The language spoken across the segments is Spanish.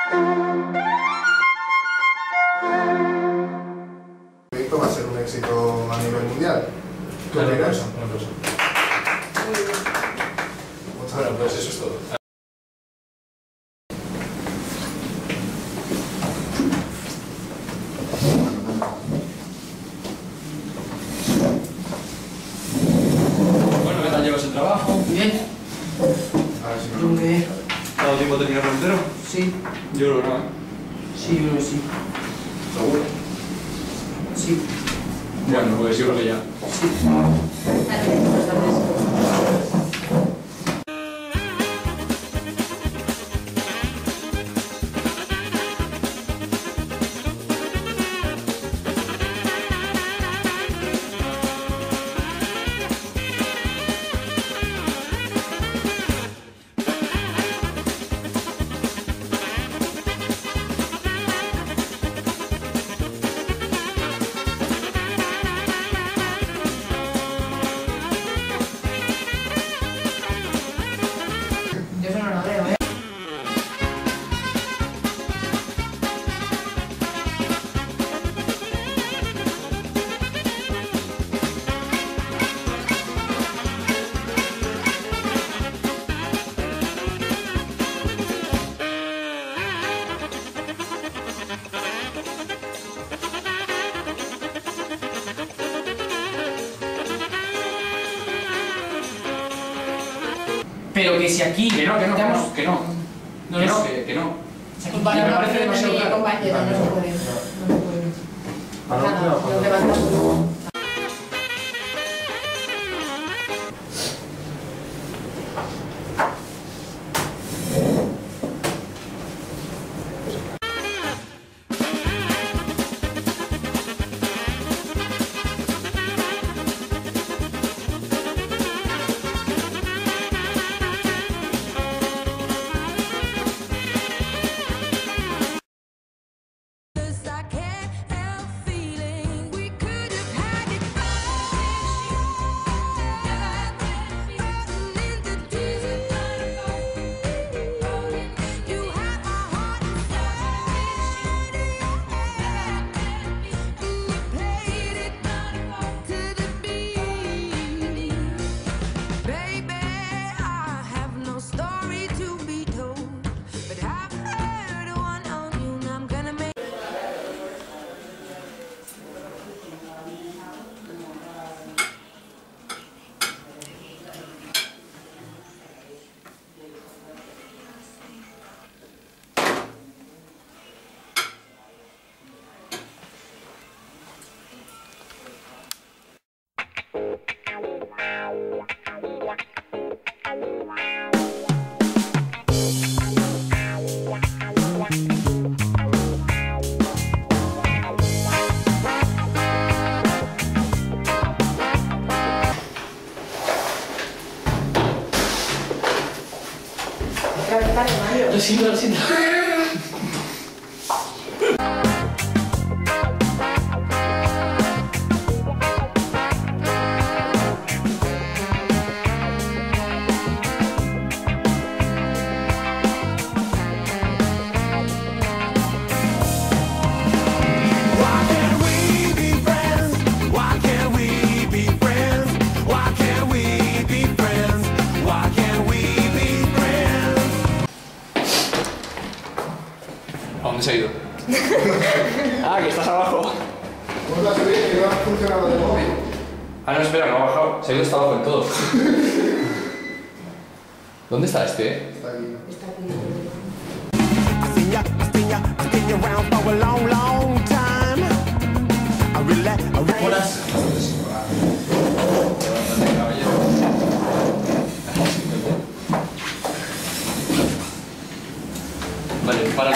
El proyecto va a ser un éxito a nivel mundial. ¿Qué Una opinas? cosa. Bueno, pues eso es todo. Bueno, ¿qué tal llevas el trabajo? Bien. A ver si Yo no. me... ¿Ha dado tiempo a terminarlo entero? Sí. Yo creo que no, ¿eh? Sí, yo creo que sí. ¿Seguro? Sí. Bueno, pues yo creo que ya. Sí. Buenas tardes. Yo eso no lo veo, ¿eh? Pero que si aquí... Que no. No, Que no. que no, Que no. Compañero, me parece no demasiado mi caro. compañero, no se puede. No se puede. Nada, lo levantamos. Lo siento, lo siento. ¿A dónde se ha ido? Ah, que estás abajo. ¿Cómo te has oído que no ha funcionado el móvil? Ah, no, espera, no ha bajado. Se ha ido hasta abajo en todo. ¿Dónde está este? Está aquí. Está aquí. Horas. Vale, para.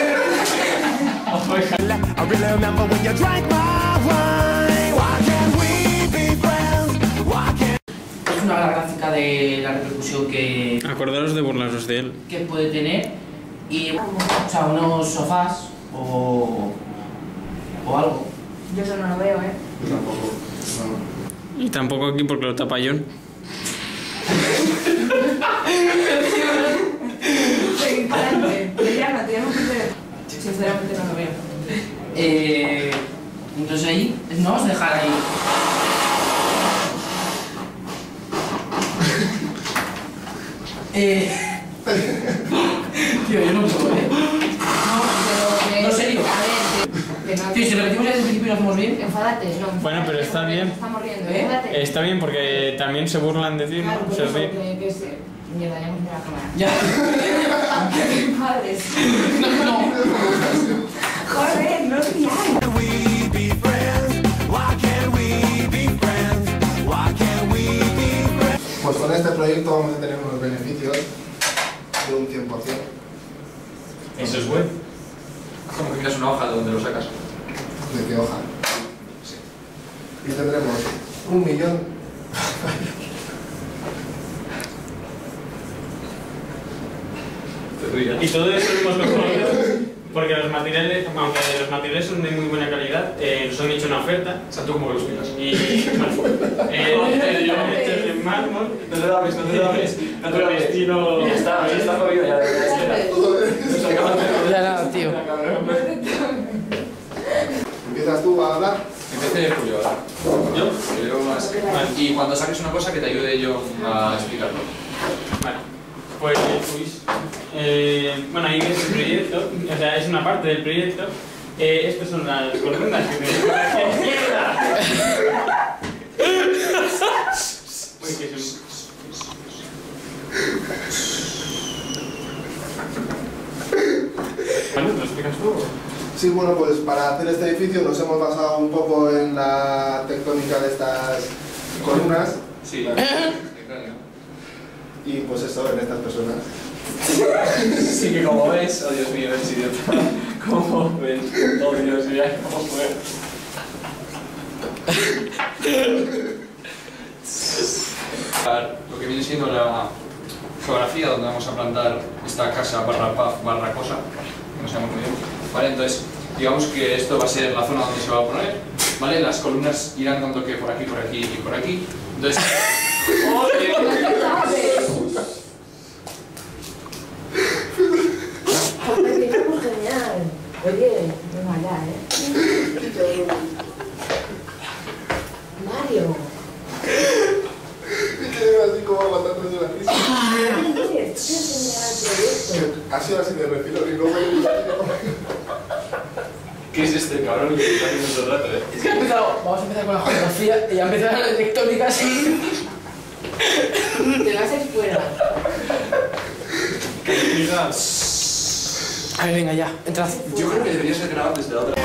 I really remember when you drank my wine. Why can't we be friends? Why can't Es una gráfica de la repercusión que Acordaros de burlaros de él. puede tener y, o sea, unos sofás o algo. Yo eso no lo veo, ¿eh? Yo tampoco. No. Y tampoco aquí porque lo tapa John. Seguir para adelante. Te llama, te llama un Sinceramente no lo veo. Entonces ahí, no vamos a dejar ahí. Tío, yo no puedo, No, serio. A ver, Tío, si repetimos desde el principio y lo hacemos bien. enfádate, no. Bueno, pero está bien. Estamos riendo, ¿Eh? enfádate. Está bien porque también se burlan de ti, Claro, ¿no? por Se eso ríen. que se... Mierda, ya hemos mirado la cámara. Ya. Madres. No. Joder, no os fiáis. Can we be friends? Why can't we be friends? Why can't we be friends? Pues con este proyecto vamos a tener unos beneficios de un 100%. Eso es bueno. Como que miras una hoja de donde lo sacas. ¿De qué hoja? Sí. Y tendremos 1 millón. Te rías. Y todo eso lo hemos conseguido porque los materiales, aunque los materiales son de muy buena calidad, nos han hecho una oferta. O sea, tú como que los miras. Y hechos en mármol, No te dames. con estilo... Ya está jodido ya. Ya nada, tío. ¿Empiezas tú a hablar? Empecé Julio ahora. ¿Yo? Que llevo más. Vale. Y cuando saques una cosa que te ayude yo a explicarlo. Vale, pues bueno, ahí ves el proyecto, o sea, es una parte del proyecto. Estas son las columnas que tenéis por aquí. ¡Mierda! Uy, que son... Bueno, ¿lo explicas tú? Sí, bueno, pues para hacer este edificio nos hemos basado un poco en la tectónica de estas columnas Sí. y pues eso, en estas personas. Sí que como ves, oh Dios mío, eres idiota. ¿Cómo ves? Oh Dios mío, ¿cómo fue? Lo que viene siendo la geografía donde vamos a plantar esta casa barra pub barra cosa, no sabemos muy bien. Vale, entonces digamos que esto va a ser la zona donde se va a poner, ¿vale? Las columnas irán dando que por aquí y por aquí. Entonces... Joder, digamos genial. Oye, no mala, Mario. Y que así como aguantando de la risa. Oye, esto es genial el proyecto. Ha sido así de refilo y no me ¿Qué es este cabrón que está haciendo todo el rato, Es que vamos a empezar con la geografía y ya empezar las tectónicas y... Te vas a ir fuera. A ver, venga, ya, entrad. Yo creo que debería ser grabado desde la otra.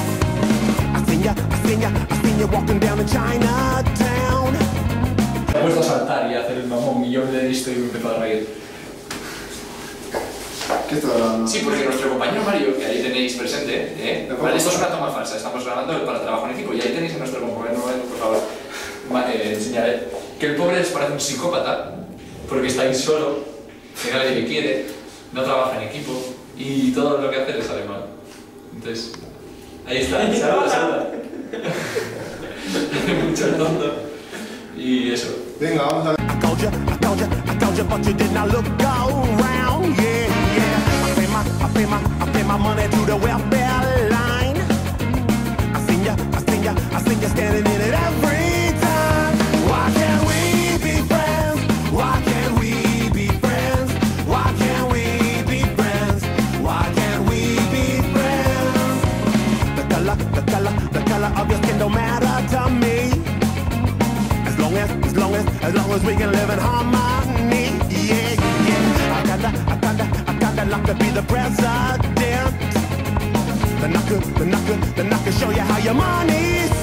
I seen you walking down in Chinatown. Me he puesto a saltar y a hacer el mamón millón de esto y me empezó a reír. ¿Qué estás hablando? Sí, porque nuestro compañero Mario, que ahí tenéis presente, vale, esto es una toma falsa, estamos grabando para trabajo en equipo y ahí tenéis a nuestro compañero Mario, por favor, enseñaré que el pobre les parece un psicópata porque está ahí solo, que nadie le quiere, no trabaja en equipo y todo lo que hace le sale mal. Entonces, ahí está, saluda. Mucho tonto. Y eso. Venga, vamos a ver. I told you, but you did not look around. Yeah. I pay my money to the welfare line. I seen you standing in it every time. Why can't we be friends? Why can't we be friends? Why can't we be friends? Why can't we be friends? The color of your skin don't matter to me. As long as we can live in harmony, yeah. I kinda like to be the president. Then I could show you how your money's